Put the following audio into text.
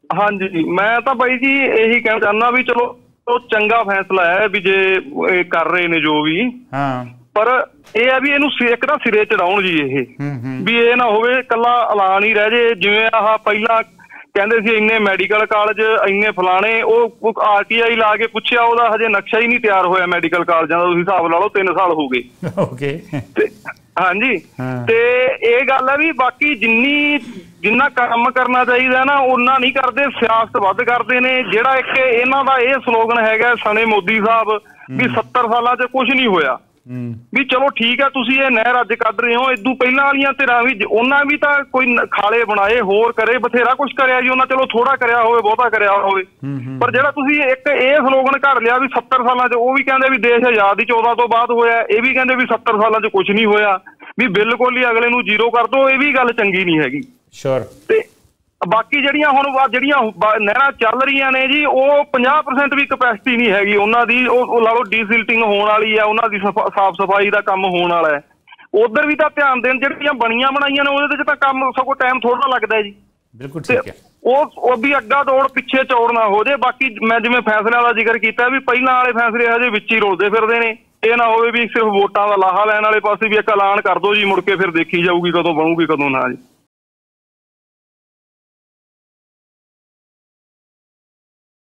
हाँ जी, मैं तो बाई जी यही कहना चाहना भी चलो तो चंगा फैसला है भी जे कर रहे ने जो भी। हाँ पर ਇਹ ਹੈ ਵੀ ਇਹਨੂੰ ਇੱਕ ਤਾਂ ਸਿਰੇ ਚੜਾਉਣ ਜੀ ਇਹ ਵੀ ਇਹ ਨਾ ਹੋਵੇ ਕੱਲਾ ਐਲਾਨ ਹੀ ਰਹਿ ਜੇ ਜਿਵੇਂ ਆਹ ਪਹਿਲਾਂ ਕਹਿੰਦੇ ਸੀ ਇੰਨੇ ਮੈਡੀਕਲ ਕਾਲਜ ਇੰਨੇ ਫਲਾਣੇ ਉਹ RTI ਲਾ ਕੇ ਪੁੱਛਿਆ ਉਹਦਾ ਹਜੇ ਨਕਸ਼ਾ ਹੀ ਨਹੀਂ ਤਿਆਰ ਹੋਇਆ ਮੈਡੀਕਲ ਕਾਲਜਾਂ ਦਾ ਤੁਸੀਂ ਹਿਸਾਬ ਲਾ ਲਓ 3 ਸਾਲ ਹੋ ਗਏ। ਓਕੇ ਤੇ ਹਾਂਜੀ ਤੇ ਇਹ ਗੱਲ ਹੈ ਵੀ ਬਾਕੀ ਜਿੰਨਾ ਕੰਮ ਕਰਨਾ ਚਾਹੀਦਾ ਨਾ ਉਹਨਾਂ ਨਹੀਂ ਕਰਦੇ ਸਿਆਸਤ ਵੱਧ ਕਰਦੇ ਨੇ। ਜਿਹੜਾ ਇੱਕ ਇਹਨਾਂ ਦਾ ਇਹ ਸਲੋਗਨ ਹੈਗਾ ਸਣੇ ਮੋਦੀ ਸਾਹਿਬ ਵੀ 70 ਸਾਲਾਂ 'ਚ ਕੁਛ ਨਹੀਂ ਹੋਇਆ ਵੀ ਚਲੋ ਠੀਕ ਹੈ ਤੁਸੀਂ ਇਹ ਨਹਿਰ ਅੱਜ ਕੱਢ ਰਹੇ ਹੋ ਇਦੋਂ ਪਹਿਲਾਂ ਵਾਲੀਆਂ ਧਿਰਾਂ ਵੀ ਉਹਨਾਂ ਵੀ ਤਾਂ ਕੋਈ ਖਾਲੇ ਬਣਾਏ ਹੋਰ ਕਰੇ ਬਥੇਰਾ ਕੁਛ ਕਰਿਆ ਜੀ ਉਹਨਾਂ ਚਲੋ ਥੋੜਾ ਕਰਿਆ ਹੋਵੇ ਬਹੁਤਾ ਕਰਿਆ ਹੋਵੇ ਪਰ ਜਿਹੜਾ ਤੁਸੀਂ ਇੱਕ ਇਹ ਸਲੋਗਨ ਘੜ ਲਿਆ ਵੀ 70 ਸਾਲਾਂ 'ਚ ਉਹ ਵੀ ਕਹਿੰਦੇ ਵੀ ਦੇਸ਼ ਆਜ਼ਾਦੀ 14 ਤੋਂ ਬਾਅਦ ਹੋਇਆ ਇਹ ਵੀ ਕਹਿੰਦੇ ਵੀ 70 ਸਾਲਾਂ 'ਚ ਕੁਛ ਨਹੀਂ ਹੋਇਆ ਵੀ ਬਿਲਕੁਲ ਹੀ ਅਗਲੇ ਨੂੰ ਜ਼ੀਰੋ ਕਰ ਦੋ ਇਹ ਵੀ ਗੱਲ ਚੰਗੀ ਨਹੀਂ ਹੈਗੀ। ਸ਼ੋਰ ਤੇ ਬਾਕੀ ਜਿਹੜੀਆਂ ਹੁਣ ਜਿਹੜੀਆਂ ਨਹਿਰਾਂ ਚੱਲ ਰਹੀਆਂ ਨੇ ਜੀ ਉਹ 50% ਵੀ ਕਪੈਸਿਟੀ ਨਹੀਂ ਹੈਗੀ ਉਹਨਾਂ ਦੀ ਉਹ ਲਾ ਲਓ ਡੀਸਿਲਟਿੰਗ ਹੋਣ ਵਾਲੀ ਹੈ ਉਹਨਾਂ ਦੀ ਸਾਫ਼ ਸਫਾਈ ਦਾ ਕੰਮ ਹੋਣ ਵਾਲਾ ਹੈ ਉਧਰ ਵੀ ਤਾਂ ਧਿਆਨ ਦੇਣ ਜਿਹੜੀਆਂ ਬਣੀਆਂ ਬਣਾਈਆਂ ਨੇ ਉਹਦੇ 'ਚ ਤਾਂ ਕੰਮ ਸਗੋਂ ਟਾਈਮ ਥੋੜਾ ਲੱਗਦਾ ਜੀ। ਬਿਲਕੁਲ ਠੀਕ ਹੈ ਉਹ ਵੀ ਅੱਗਾ ਦੌੜ ਪਿੱਛੇ ਚੌੜ ਨਾ ਹੋ ਜੇ। ਬਾਕੀ ਮੈਂ ਜਿਵੇਂ ਫੈਸਲਿਆਂ ਦਾ ਜ਼ਿਕਰ ਕੀਤਾ ਵੀ ਪਹਿਲਾਂ ਵਾਲੇ ਫੈਸਲੇ ਹਜੇ ਵਿੱਚ ਹੀ ਰੁਲਦੇ ਫਿਰਦੇ ਨੇ ਇਹ ਨਾ ਹੋਵੇ ਵੀ ਸਿਰਫ ਵੋਟਾਂ ਦਾ ਲਾਹਾ ਲੈਣ ਵਾਲੇ ਪਾਸੇ ਵੀ ਇੱਕ ਐਲਾਨ ਕਰ ਦੋ ਜੀ ਮੁੜ ਕੇ ਫਿਰ ਦੇਖੀ ਜਾਊਗੀ ਕਦੋਂ ਬਣੂਗੀ ਕਦੋਂ ਨਾ ਜੀ।